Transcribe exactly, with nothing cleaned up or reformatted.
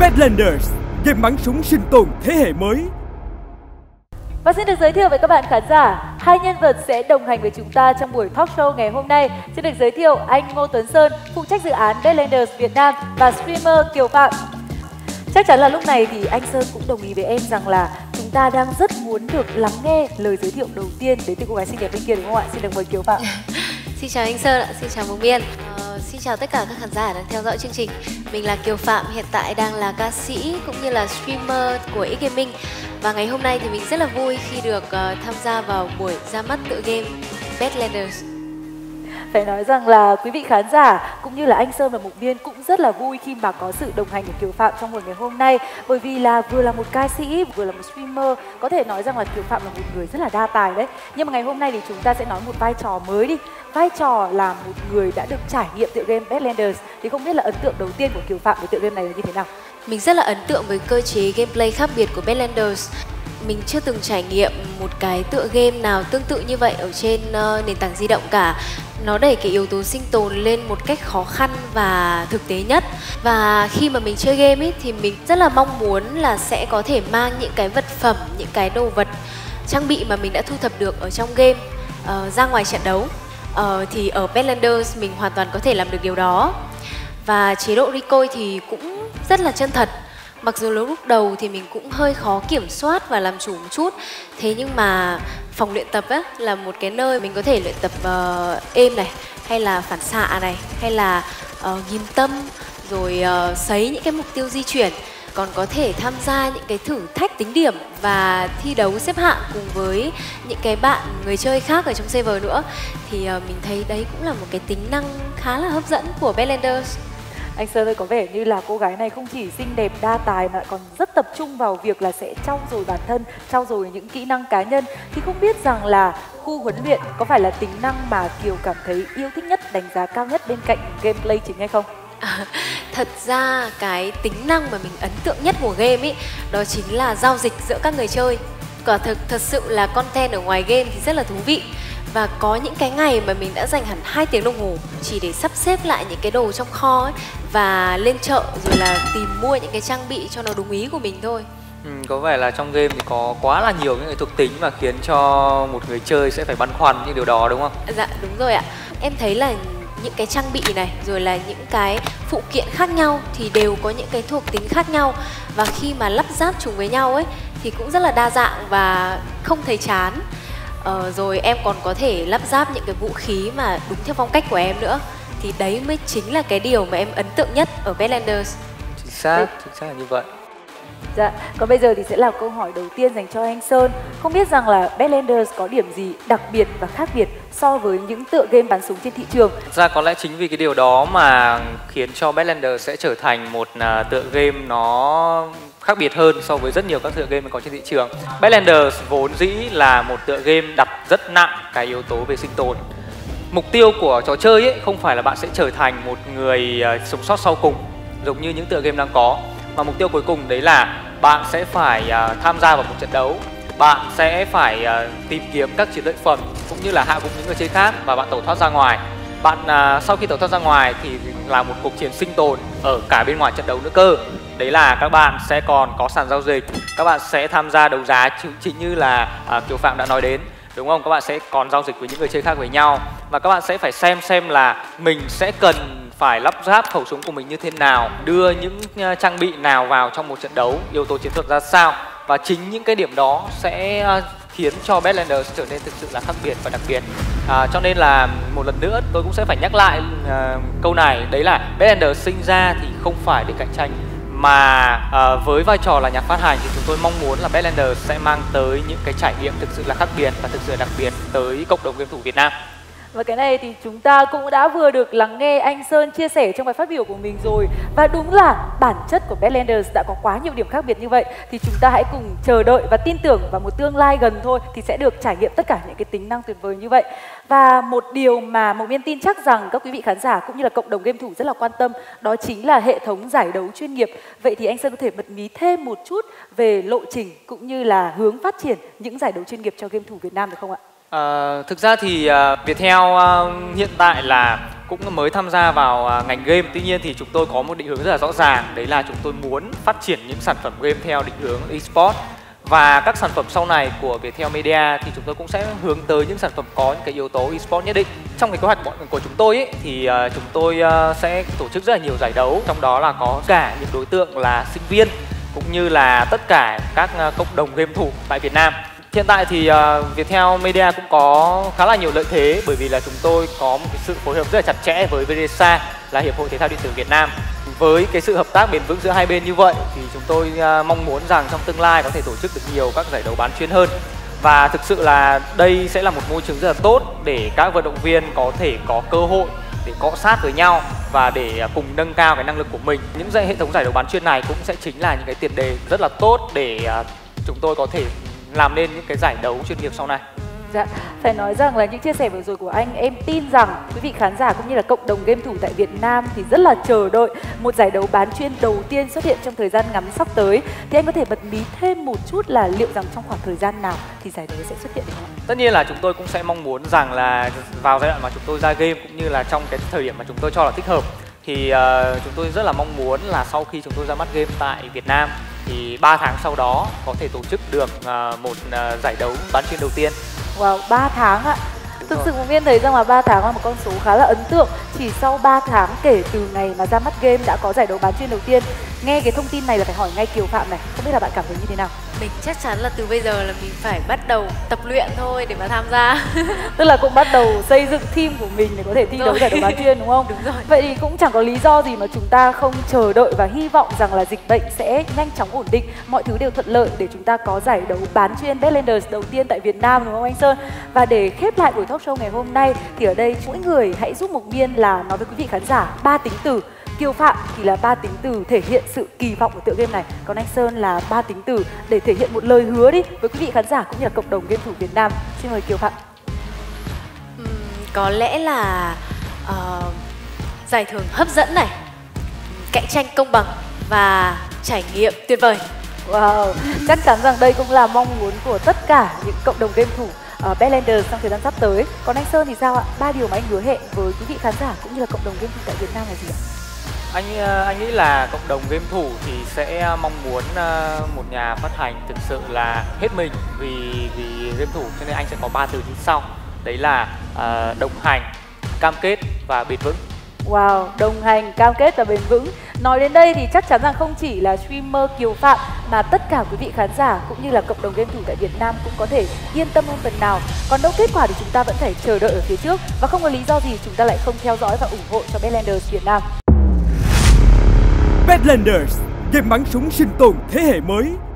Badlanders, game bắn súng sinh tồn thế hệ mới. Và xin được giới thiệu với các bạn khán giả hai nhân vật sẽ đồng hành với chúng ta trong buổi talk show ngày hôm nay. Xin được giới thiệu anh Ngô Tuấn Sơn, phụ trách dự án Badlanders Việt Nam và streamer Kiều Phạm. Chắc chắn là lúc này thì anh Sơn cũng đồng ý với em rằng là chúng ta đang rất muốn được lắng nghe lời giới thiệu đầu tiên đến từ cô gái xinh đẹp bên kia, đúng không ạ? Xin được mời Kiều Phạm. Xin chào anh Sơn ạ, xin chào Mông Biên. Ờ, xin chào tất cả các khán giả đang theo dõi chương trình. Mình là Kiều Phạm, hiện tại đang là ca sĩ cũng như là streamer của X Gaming. Và ngày hôm nay thì mình rất là vui khi được uh, tham gia vào buổi ra mắt tựa game Badlanders. Phải nói rằng là quý vị khán giả cũng như là anh Sơn và Mục Biên cũng rất là vui khi mà có sự đồng hành của Kiều Phạm trong buổi ngày hôm nay. Bởi vì là vừa là một ca sĩ, vừa là một streamer, có thể nói rằng là Kiều Phạm là một người rất là đa tài đấy. Nhưng mà ngày hôm nay thì chúng ta sẽ nói một vai trò mới đi. Vai trò là một người đã được trải nghiệm tựa game Badlanders. Thì không biết là ấn tượng đầu tiên của Kiều Phạm với tựa game này là như thế nào? Mình rất là ấn tượng với cơ chế gameplay khác biệt của Badlanders. Mình chưa từng trải nghiệm một cái tựa game nào tương tự như vậy ở trên uh, nền tảng di động cả. Nó đẩy cái yếu tố sinh tồn lên một cách khó khăn và thực tế nhất. Và khi mà mình chơi game ấy, thì mình rất là mong muốn là sẽ có thể mang những cái vật phẩm, những cái đồ vật, trang bị mà mình đã thu thập được ở trong game uh, ra ngoài trận đấu. uh, Thì ở Badlanders mình hoàn toàn có thể làm được điều đó. Và chế độ recoil thì cũng rất là chân thật. Mặc dù lúc đầu thì mình cũng hơi khó kiểm soát và làm chủ một chút. Thế nhưng mà phòng luyện tập á, là một cái nơi mình có thể luyện tập uh, êm này, hay là phản xạ này, hay là uh, ghim tâm, rồi uh, sấy những cái mục tiêu di chuyển. Còn có thể tham gia những cái thử thách tính điểm và thi đấu xếp hạng cùng với những cái bạn người chơi khác ở trong server nữa. Thì uh, mình thấy đấy cũng là một cái tính năng khá là hấp dẫn của Badlanders. Anh Sơn ơi, có vẻ như là cô gái này không chỉ xinh đẹp đa tài mà còn rất tập trung vào việc là sẽ trau dồi bản thân, trau dồi những kỹ năng cá nhân. Thì không biết rằng là khu huấn luyện có phải là tính năng mà Kiều cảm thấy yêu thích nhất, đánh giá cao nhất bên cạnh gameplay chính hay không? À, thật ra cái tính năng mà mình ấn tượng nhất của game ý, đó chính là giao dịch giữa các người chơi. Quả thực thật sự là content ở ngoài game thì rất là thú vị. Và có những cái ngày mà mình đã dành hẳn hai tiếng đồng hồ chỉ để sắp xếp lại những cái đồ trong kho ấy, và lên chợ rồi là tìm mua những cái trang bị cho nó đúng ý của mình thôi. Ừ, có vẻ là trong game thì có quá là nhiều những cái thuộc tính mà khiến cho một người chơi sẽ phải băn khoăn những điều đó, đúng không? Dạ đúng rồi ạ. Em thấy là những cái trang bị này rồi là những cái phụ kiện khác nhau thì đều có những cái thuộc tính khác nhau. Và khi mà lắp ráp chúng với nhau ấy thì cũng rất là đa dạng và không thấy chán. Ờ, rồi em còn có thể lắp ráp những cái vũ khí mà đúng theo phong cách của em nữa. Thì đấy mới chính là cái điều mà em ấn tượng nhất ở Badlanders. Chính xác, chính xác là như vậy. Dạ, còn bây giờ thì sẽ là câu hỏi đầu tiên dành cho anh Sơn. Không biết rằng là Badlanders có điểm gì đặc biệt và khác biệt so với những tựa game bắn súng trên thị trường? Thật ra có lẽ chính vì cái điều đó mà khiến cho Badlanders sẽ trở thành một uh, tựa game nó khác biệt hơn so với rất nhiều các tựa game có trên thị trường. Badlanders vốn dĩ là một tựa game đặt rất nặng cái yếu tố về sinh tồn. Mục tiêu của trò chơi ấy không phải là bạn sẽ trở thành một người uh, sống sót sau cùng giống như những tựa game đang có, mà mục tiêu cuối cùng đấy là bạn sẽ phải uh, tham gia vào một trận đấu, bạn sẽ phải uh, tìm kiếm các chiến lợi phẩm cũng như là hạ gục những người chơi khác và bạn tẩu thoát ra ngoài. Bạn uh, sau khi tẩu thoát ra ngoài thì là một cuộc chiến sinh tồn ở cả bên ngoài trận đấu nữa cơ. Đấy là các bạn sẽ còn có sàn giao dịch, các bạn sẽ tham gia đấu giá chính như là uh, Kiều Phạm đã nói đến, đúng không? Các bạn sẽ còn giao dịch với những người chơi khác với nhau và các bạn sẽ phải xem xem là mình sẽ cần phải lắp ráp khẩu súng của mình như thế nào, đưa những uh, trang bị nào vào trong một trận đấu, yếu tố chiến thuật ra sao. Và chính những cái điểm đó sẽ uh, khiến cho Badlanders trở nên thực sự là khác biệt và đặc biệt. À, cho nên là một lần nữa tôi cũng sẽ phải nhắc lại uh, câu này, đấy là Badlanders sinh ra thì không phải để cạnh tranh, mà uh, với vai trò là nhà phát hành thì chúng tôi mong muốn là Badlanders sẽ mang tới những cái trải nghiệm thực sự là khác biệt và thực sự là đặc biệt tới cộng đồng game thủ Việt Nam. Và cái này thì chúng ta cũng đã vừa được lắng nghe anh Sơn chia sẻ trong bài phát biểu của mình rồi. Và đúng là bản chất của Badlanders đã có quá nhiều điểm khác biệt như vậy. Thì chúng ta hãy cùng chờ đợi và tin tưởng vào một tương lai gần thôi thì sẽ được trải nghiệm tất cả những cái tính năng tuyệt vời như vậy. Và một điều mà Mộc Miên tin chắc rằng các quý vị khán giả cũng như là cộng đồng game thủ rất là quan tâm, đó chính là hệ thống giải đấu chuyên nghiệp. Vậy thì anh Sơn có thể bật mí thêm một chút về lộ trình cũng như là hướng phát triển những giải đấu chuyên nghiệp cho game thủ Việt Nam được không ạ? À, thực ra thì uh, Viettel uh, hiện tại là cũng mới tham gia vào uh, ngành game. Tuy nhiên thì chúng tôi có một định hướng rất là rõ ràng. Đấy là chúng tôi muốn phát triển những sản phẩm game theo định hướng eSports. Và các sản phẩm sau này của Viettel Media thì chúng tôi cũng sẽ hướng tới những sản phẩm có những cái yếu tố eSports nhất định. Trong cái kế hoạch của chúng tôi ấy, thì uh, chúng tôi uh, sẽ tổ chức rất là nhiều giải đấu. Trong đó là có cả những đối tượng là sinh viên cũng như là tất cả các uh, cộng đồng game thủ tại Việt Nam. Hiện tại thì uh, Viettel Media cũng có khá là nhiều lợi thế, bởi vì là chúng tôi có một cái sự phối hợp rất là chặt chẽ với vê đê ét a là Hiệp hội Thể thao Điện tử Việt Nam. Với cái sự hợp tác bền vững giữa hai bên như vậy thì chúng tôi uh, mong muốn rằng trong tương lai có thể tổ chức được nhiều các giải đấu bán chuyên hơn. Và thực sự là đây sẽ là một môi trường rất là tốt để các vận động viên có thể có cơ hội để cọ sát với nhau và để cùng nâng cao cái năng lực của mình. Những dạy hệ thống giải đấu bán chuyên này cũng sẽ chính là những cái tiền đề rất là tốt để uh, chúng tôi có thể làm nên những cái giải đấu chuyên nghiệp sau này. Dạ, phải nói rằng là những chia sẻ vừa rồi của anh, em tin rằng quý vị khán giả cũng như là cộng đồng game thủ tại Việt Nam thì rất là chờ đợi một giải đấu bán chuyên đầu tiên xuất hiện trong thời gian ngắn sắp tới. Thì anh có thể bật mí thêm một chút là liệu rằng trong khoảng thời gian nào thì giải đấu sẽ xuất hiện được không? Tất nhiên là chúng tôi cũng sẽ mong muốn rằng là vào giai đoạn mà chúng tôi ra game cũng như là trong cái thời điểm mà chúng tôi cho là thích hợp thì uh, chúng tôi rất là mong muốn là sau khi chúng tôi ra mắt game tại Việt Nam thì ba tháng sau đó có thể tổ chức được uh, một uh, giải đấu bán chuyên đầu tiên. Wow, ba tháng ạ. Thực sự Phóng Viên thấy rằng là ba tháng là một con số khá là ấn tượng. Chỉ sau ba tháng kể từ ngày mà ra mắt game đã có giải đấu bán chuyên đầu tiên. Nghe cái thông tin này là phải hỏi ngay Kiều Phạm này, không biết là bạn cảm thấy như thế nào? Mình chắc chắn là từ bây giờ là mình phải bắt đầu tập luyện thôi để mà tham gia. Tức là cũng bắt đầu xây dựng team của mình để có thể thi đấu giải đấu bán chuyên đúng không? Đúng rồi. Vậy thì cũng chẳng có lý do gì mà chúng ta không chờ đợi và hy vọng rằng là dịch bệnh sẽ nhanh chóng ổn định, mọi thứ đều thuận lợi để chúng ta có giải đấu bán chuyên Badlanders đầu tiên tại Việt Nam, đúng không anh Sơn? Và để khép lại buổi talk show ngày hôm nay thì ở đây mỗi người hãy giúp Mộc Miên là nói với quý vị khán giả ba tính từ. Kiều Phạm thì là ba tính từ thể hiện sự kỳ vọng của tựa game này, còn anh Sơn là ba tính từ để thể hiện một lời hứa đi với quý vị khán giả cũng như là cộng đồng game thủ Việt Nam. Xin mời Kiều Phạm. Uhm, có lẽ là uh, giải thưởng hấp dẫn này, cạnh tranh công bằng và trải nghiệm tuyệt vời. Wow, chắc chắn rằng đây cũng là mong muốn của tất cả những cộng đồng game thủ uh, Badlanders trong thời gian sắp tới. Còn anh Sơn thì sao ạ? Ba điều mà anh hứa hẹn với quý vị khán giả cũng như là cộng đồng game thủ tại Việt Nam là gì ạ? Anh anh nghĩ là cộng đồng game thủ thì sẽ mong muốn một nhà phát hành thực sự là hết mình vì vì game thủ, cho nên anh sẽ có ba từ như sau. Đấy là uh, đồng hành, cam kết và bền vững. Wow, đồng hành, cam kết và bền vững. Nói đến đây thì chắc chắn rằng không chỉ là streamer Kiều Phạm mà tất cả quý vị khán giả cũng như là cộng đồng game thủ tại Việt Nam cũng có thể yên tâm hơn phần nào. Còn đâu kết quả thì chúng ta vẫn phải chờ đợi ở phía trước và không có lý do gì chúng ta lại không theo dõi và ủng hộ cho Badlanders Việt Nam. Badlanders, game bắn súng sinh tồn thế hệ mới.